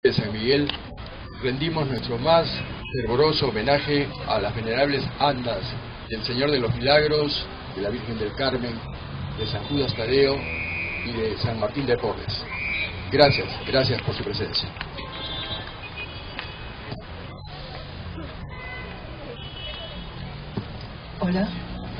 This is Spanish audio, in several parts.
de San Miguel, rendimos nuestro más fervoroso homenaje a las venerables andas del Señor de los Milagros, de la Virgen del Carmen, de San Judas Tadeo y de San Martín de Porres. Gracias, gracias por su presencia. Hola.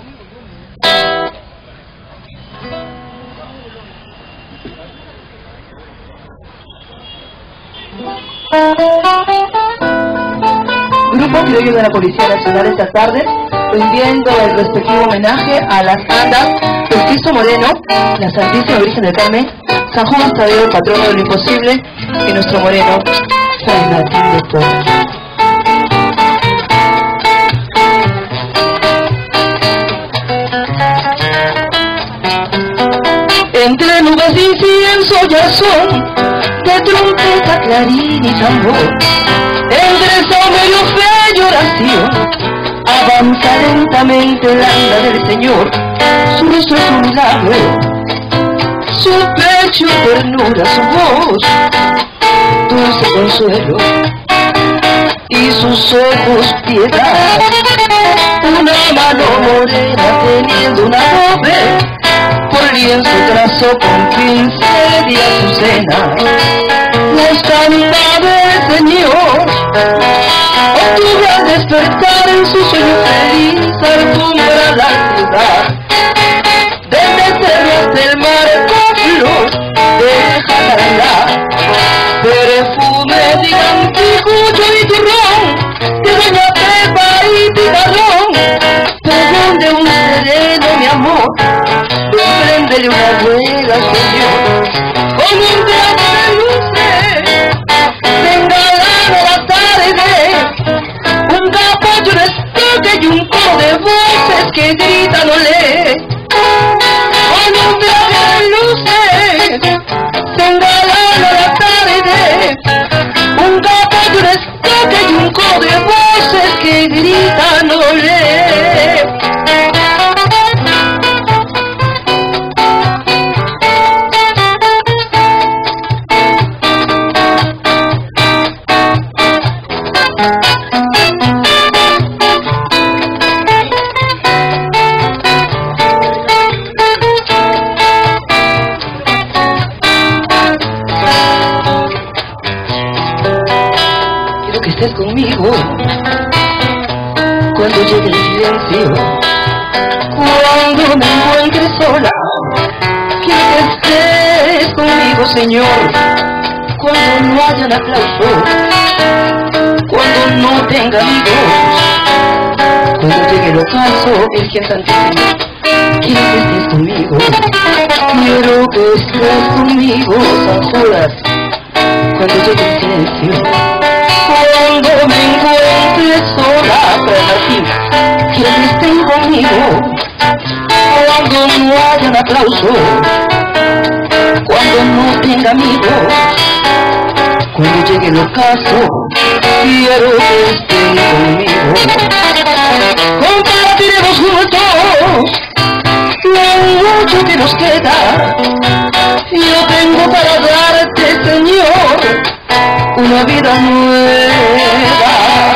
Grupo Criollo de la Policía Nacional esta tarde, rindiendo el respectivo homenaje a las andas del Cristo Moreno, la Santísima Virgen del Carmen, San Judas Tadeo, patrono de lo imposible, y nuestro moreno, San Martín de Porres. Entre nubes de incienso ya son, de trompeta, clarín y tambor, entre saumerio, fe y oración, avanza lentamente el anda del Señor. Su rostro es un milagro, su pecho ternura, su voz dulce consuelo, y sus ojos piedad. Una mano morena teniendo una nube, por lienzo trazó con pincel y azucena la estampa del Señor. Octubre al despertar en su sueño feliz alfombra la ciudad, desde cerro hasta el mar con flor de jacarandá, perfume de anticucho y turrón, de doña Pepa y picarrón, perdón de un sereno mi amor, préndele una rueda, Señor, con un teatro de luces, se engalana la tarde, un capullo de estoque y un coro de voces que gritan olé. Con un teatro de luces, se engalana la tarde, un capullo de estoque y un coro de voces que gritan olé. Estés conmigo cuando llegue el silencio, cuando me encuentre sola, quiero que estés conmigo, Señor, cuando no hayan aplausos, cuando no tenga amigos, cuando llegue el ocaso, el quien santísimo, quiero que estés conmigo, quiero que estés conmigo, San Judas, cuando llegue el silencio. Cuando me encuentre sola, Martín, quiero que estén conmigo. Cuando no haya un aplauso, cuando no tenga amigos, cuando llegue el ocaso, quiero que estén conmigo. Compartiremos juntos lo mucho que nos queda. Yo tengo para darte, Señor, una vida nueva.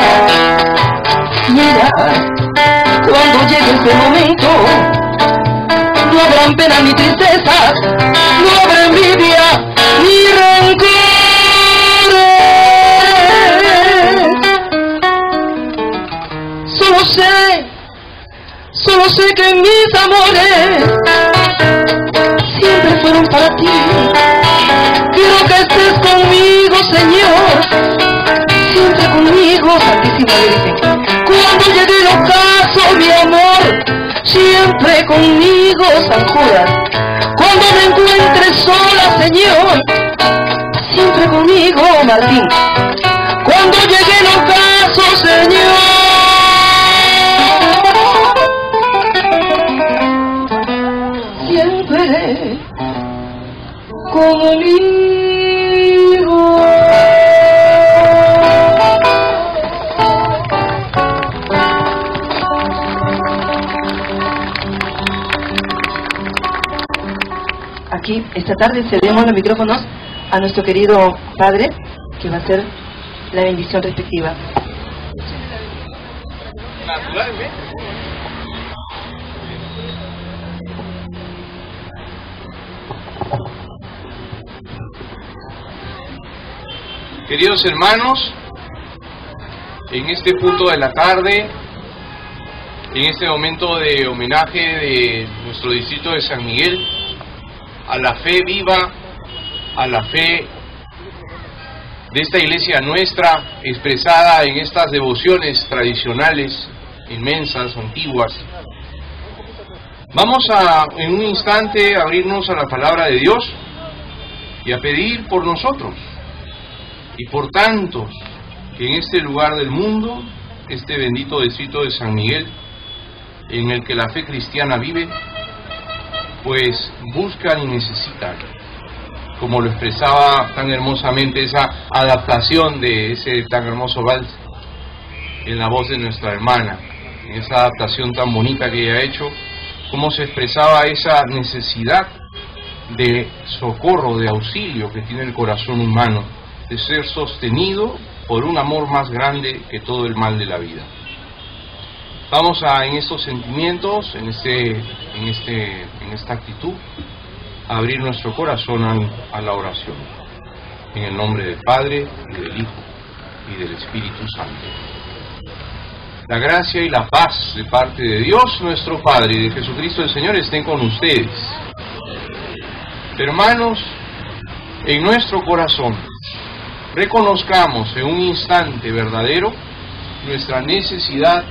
Mira, cuando llegue ese momento, no habrán pena ni tristeza, no habrá envidia ni rencores. Solo sé que mis amores siempre fueron para ti. Quiero que estés conmigo, Señor, siempre conmigo, Santísima Virgen. Cuando llegue el ocaso, mi amor, siempre conmigo, San Judas. Cuando me encuentre sola, Señor, siempre conmigo, Martín. Cuando llegue el ocaso, Señor, siempre conmigo. Aquí esta tarde cedemos los micrófonos a nuestro querido padre, que va a ser la bendición respectiva. Naturalmente. Queridos hermanos, en este punto de la tarde, en este momento de homenaje de nuestro distrito de San Miguel, a la fe viva, a la fe de esta iglesia nuestra, expresada en estas devociones tradicionales, inmensas, antiguas. Vamos a, en un instante, abrirnos a la palabra de Dios y a pedir por nosotros y por tantos que en este lugar del mundo, este bendito distrito de San Miguel, en el que la fe cristiana vive, pues buscan y necesitan, como lo expresaba tan hermosamente esa adaptación de ese tan hermoso vals en la voz de nuestra hermana, en esa adaptación tan bonita que ella ha hecho, cómo se expresaba esa necesidad de socorro, de auxilio que tiene el corazón humano, de ser sostenido por un amor más grande que todo el mal de la vida. Vamos a, en estos sentimientos, en esta actitud, a abrir nuestro corazón a la oración. En el nombre del Padre, y del Hijo, y del Espíritu Santo. La gracia y la paz de parte de Dios nuestro Padre y de Jesucristo el Señor estén con ustedes. Hermanos, en nuestro corazón, reconozcamos en un instante verdadero nuestra necesidad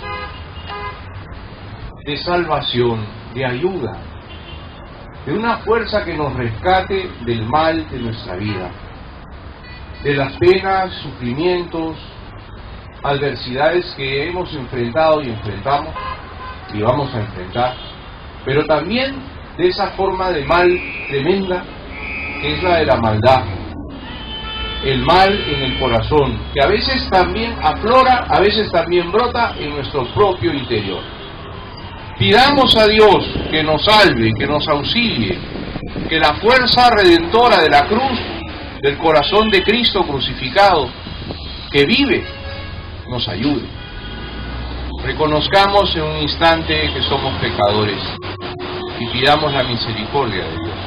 de salvación, de ayuda, de una fuerza que nos rescate del mal de nuestra vida, de las penas, sufrimientos, adversidades que hemos enfrentado y enfrentamos y vamos a enfrentar, pero también de esa forma de mal tremenda que es la de la maldad, el mal en el corazón, que a veces también aflora, a veces también brota en nuestro propio interior. Pidamos a Dios que nos salve, que nos auxilie, que la fuerza redentora de la cruz, del corazón de Cristo crucificado, que vive, nos ayude. Reconozcamos en un instante que somos pecadores y pidamos la misericordia de Dios.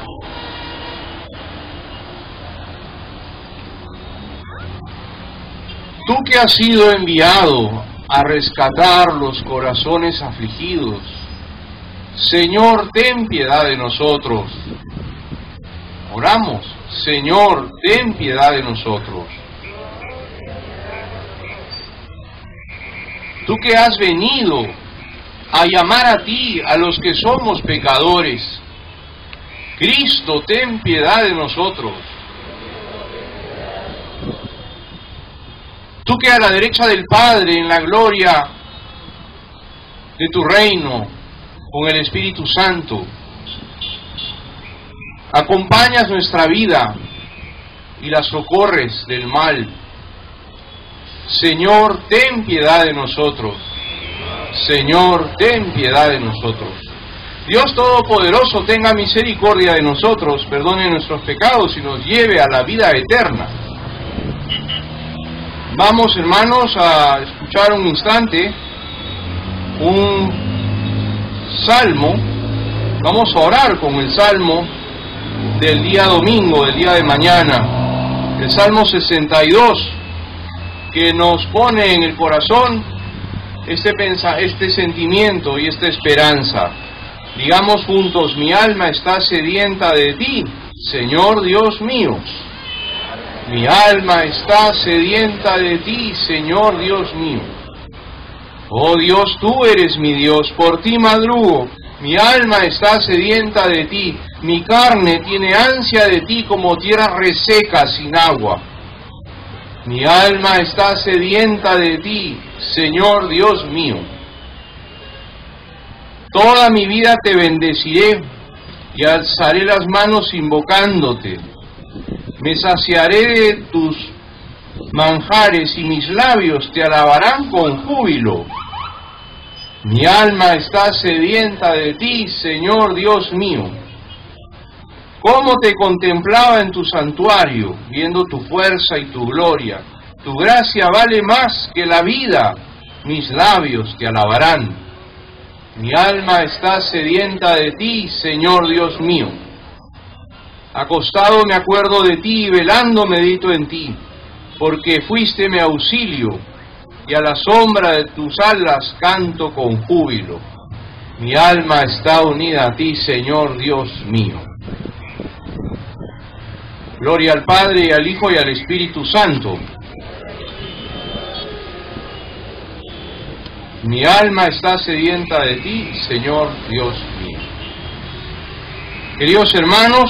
Tú que has sido enviado a rescatar los corazones afligidos, Señor, ten piedad de nosotros. Oramos, Señor, ten piedad de nosotros. Tú que has venido a llamar a ti a los que somos pecadores, Cristo, ten piedad de nosotros. Tú que a la derecha del Padre, en la gloria de tu reino, con el Espíritu Santo, acompañas nuestra vida y la socorres del mal. Señor, ten piedad de nosotros. Señor, ten piedad de nosotros. Dios Todopoderoso, tenga misericordia de nosotros, perdone nuestros pecados y nos lleve a la vida eterna. Vamos, hermanos, a escuchar un instante un salmo. Vamos a orar con el salmo del día domingo, del día de mañana, el Salmo 62, que nos pone en el corazón este sentimiento y esta esperanza. Digamos juntos: mi alma está sedienta de ti, Señor Dios mío. Mi alma está sedienta de ti, Señor Dios mío. Oh Dios, tú eres mi Dios, por ti madrugo. Mi alma está sedienta de ti, mi carne tiene ansia de ti como tierra reseca sin agua. Mi alma está sedienta de ti, Señor Dios mío. Toda mi vida te bendeciré y alzaré las manos invocándote. Me saciaré de tus manjares y mis labios te alabarán con júbilo. Mi alma está sedienta de ti, Señor Dios mío. Cómo te contemplaba en tu santuario, viendo tu fuerza y tu gloria. Tu gracia vale más que la vida, mis labios te alabarán. Mi alma está sedienta de ti, Señor Dios mío. Acostado me acuerdo de ti y velando medito en ti, porque fuiste mi auxilio, y a la sombra de tus alas canto con júbilo. Mi alma está unida a ti, Señor Dios mío. Gloria al Padre, y al Hijo, y al Espíritu Santo. Mi alma está sedienta de ti, Señor Dios mío. Queridos hermanos,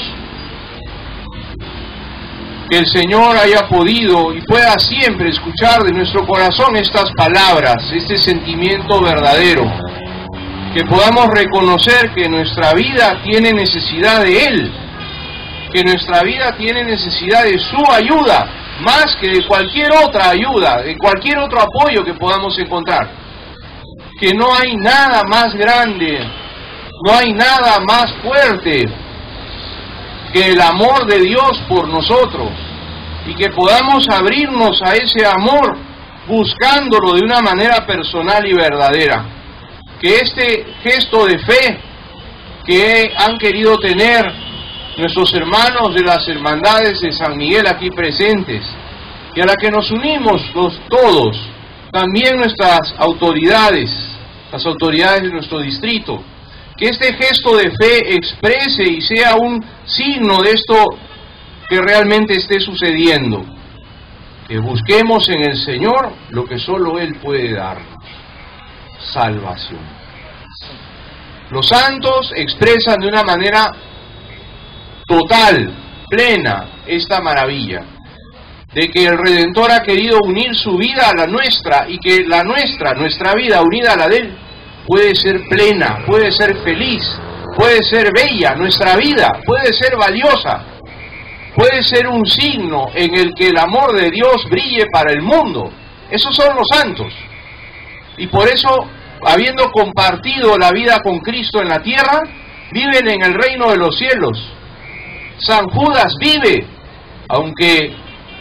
que el Señor haya podido y pueda siempre escuchar de nuestro corazón estas palabras, este sentimiento verdadero, que podamos reconocer que nuestra vida tiene necesidad de Él, que nuestra vida tiene necesidad de su ayuda, más que de cualquier otra ayuda, de cualquier otro apoyo que podamos encontrar, que no hay nada más grande, no hay nada más fuerte que el amor de Dios por nosotros, y que podamos abrirnos a ese amor buscándolo de una manera personal y verdadera. Que este gesto de fe que han querido tener nuestros hermanos de las hermandades de San Miguel aquí presentes, y a la que nos unimos todos, también nuestras autoridades, las autoridades de nuestro distrito, que este gesto de fe exprese y sea un signo de esto que realmente esté sucediendo, que busquemos en el Señor lo que solo Él puede darnos: salvación. Los santos expresan de una manera total, plena, esta maravilla, de que el Redentor ha querido unir su vida a la nuestra, y que nuestra vida unida a la de Él, puede ser plena, puede ser feliz, puede ser bella, nuestra vida puede ser valiosa, puede ser un signo en el que el amor de Dios brille para el mundo. Esos son los santos. Y por eso, habiendo compartido la vida con Cristo en la tierra, viven en el reino de los cielos. San Judas vive, aunque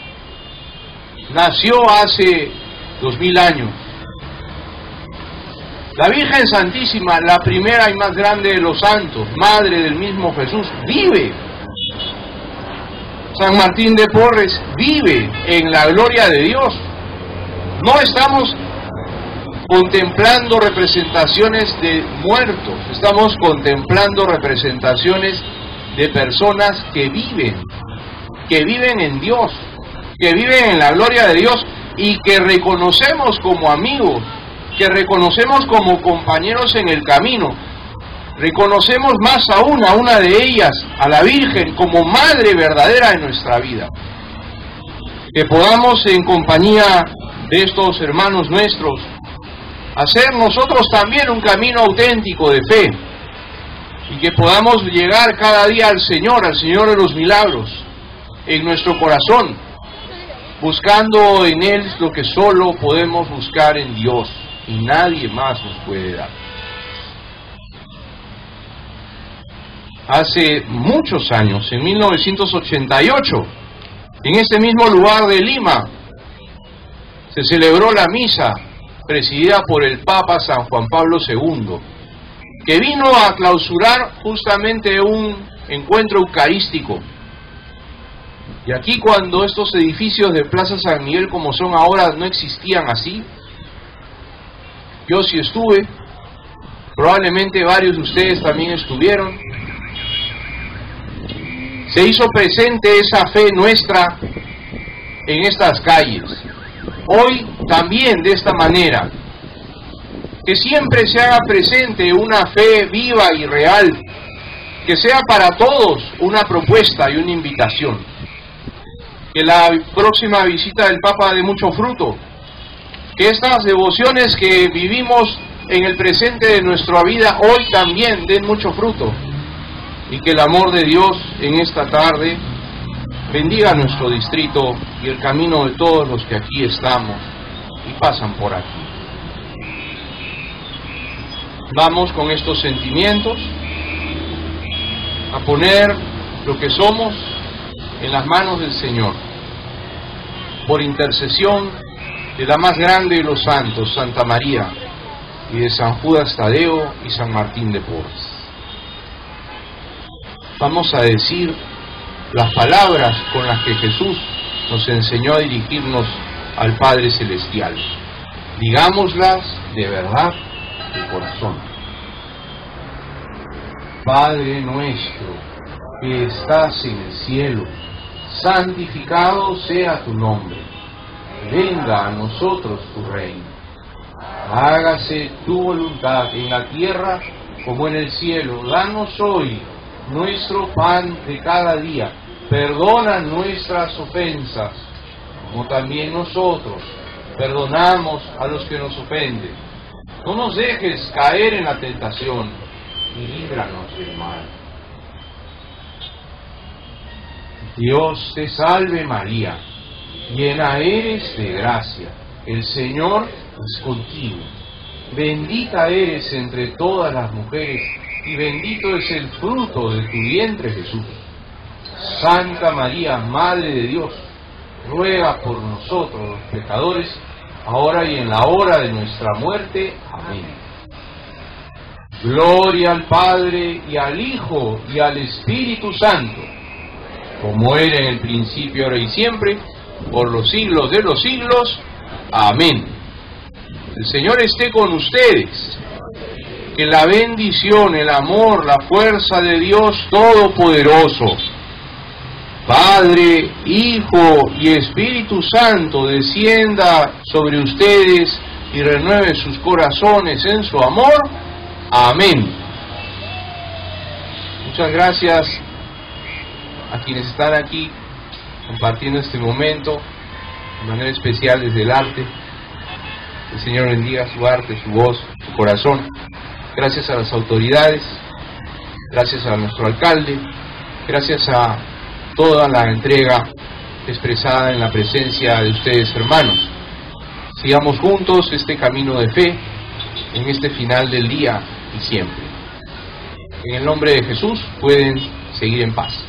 nació hace 2000 años. La Virgen Santísima, la primera y más grande de los santos, madre del mismo Jesús, vive. San Martín de Porres vive en la gloria de Dios. No estamos contemplando representaciones de muertos, estamos contemplando representaciones de personas que viven en Dios, que viven en la gloria de Dios, y que reconocemos como amigos, que reconocemos como compañeros en el camino. Reconocemos más aún a una de ellas, a la Virgen, como madre verdadera de nuestra vida. Que podamos, en compañía de estos hermanos nuestros, hacer nosotros también un camino auténtico de fe, y que podamos llegar cada día al Señor de los milagros, en nuestro corazón, buscando en Él lo que solo podemos buscar en Dios, y nadie más nos puede dar. Hace muchos años, en 1988, en este mismo lugar de Lima, se celebró la misa presidida por el Papa San Juan Pablo II, que vino a clausurar justamente un encuentro eucarístico. Y aquí, cuando estos edificios de Plaza San Miguel como son ahora no existían así, yo sí estuve, probablemente varios de ustedes también estuvieron. Se hizo presente esa fe nuestra en estas calles. Hoy también de esta manera, que siempre se haga presente una fe viva y real, que sea para todos una propuesta y una invitación. Que la próxima visita del Papa dé mucho fruto, que estas devociones que vivimos en el presente de nuestra vida hoy también den mucho fruto, y que el amor de Dios en esta tarde bendiga nuestro distrito y el camino de todos los que aquí estamos y pasan por aquí. Vamos con estos sentimientos a poner lo que somos en las manos del Señor, por intercesión de la más grande de los santos, Santa María, y de San Judas Tadeo y San Martín de Porres. Vamos a decir las palabras con las que Jesús nos enseñó a dirigirnos al Padre Celestial. Digámoslas de verdad, de corazón. Padre nuestro, que estás en el cielo, santificado sea tu nombre. Venga a nosotros tu reino. Hágase tu voluntad en la tierra como en el cielo. Danos hoy nuestro pan de cada día. Perdona nuestras ofensas, como también nosotros perdonamos a los que nos ofenden. No nos dejes caer en la tentación y líbranos del mal. Dios te salve María, llena eres de gracia, el Señor es contigo. Bendita eres entre todas las mujeres, y bendito es el fruto de tu vientre Jesús. Santa María, Madre de Dios, ruega por nosotros los pecadores, ahora y en la hora de nuestra muerte. Amén. Gloria al Padre, y al Hijo, y al Espíritu Santo, como era en el principio, ahora y siempre, por los siglos de los siglos. Amén. El Señor esté con ustedes. Que la bendición, el amor, la fuerza de Dios Todopoderoso, Padre, Hijo y Espíritu Santo, descienda sobre ustedes y renueve sus corazones en su amor. Amén. Muchas gracias a quienes están aquí compartiendo este momento, de manera especial desde el arte. El Señor bendiga su arte, su voz, su corazón. Gracias a las autoridades, gracias a nuestro alcalde, gracias a toda la entrega expresada en la presencia de ustedes, hermanos. Sigamos juntos este camino de fe en este final del día y siempre. En el nombre de Jesús pueden seguir en paz.